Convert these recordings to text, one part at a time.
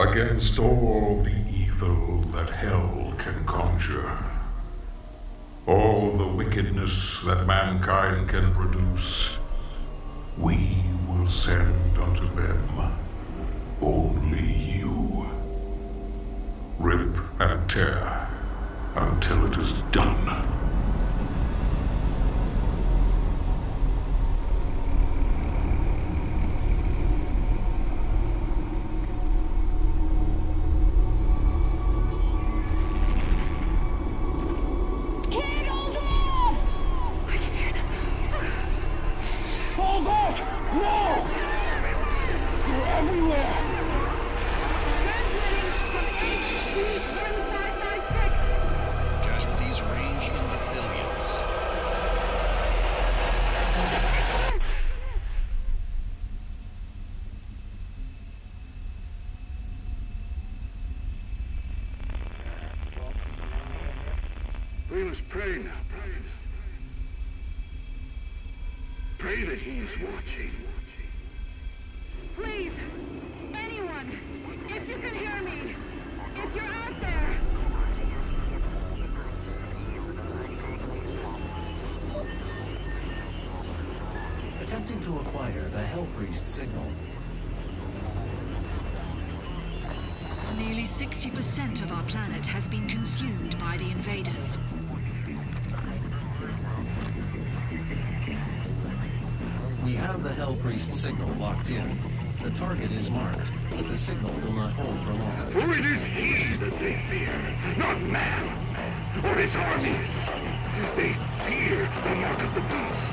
Against all the evil that hell can conjure, all the wickedness that mankind can produce, we will send unto them only you. Rip and tear until it is done. We must pray now, brothers. Pray that he is watching. Please, anyone, if you can hear me, if you're out there. Attempting to acquire the Hell Priest signal. Nearly 60% of our planet has been consumed by the invaders. We have the Hell Priest signal locked in. The target is marked, but the signal will not hold for long. For it is he that they fear, not man, or his armies. They fear the mark of the beast.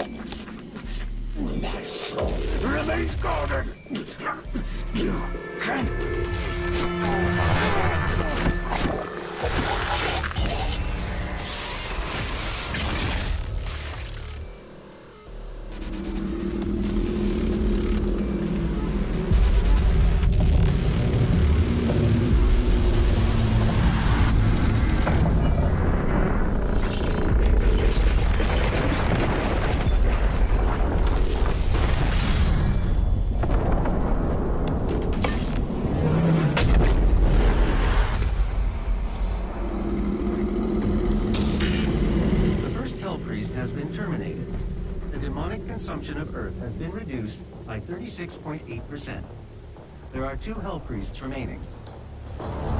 My soul remains guarded. You can. Has been terminated. The demonic consumption of Earth has been reduced by 36.8%. There are 2 Hell Priests remaining.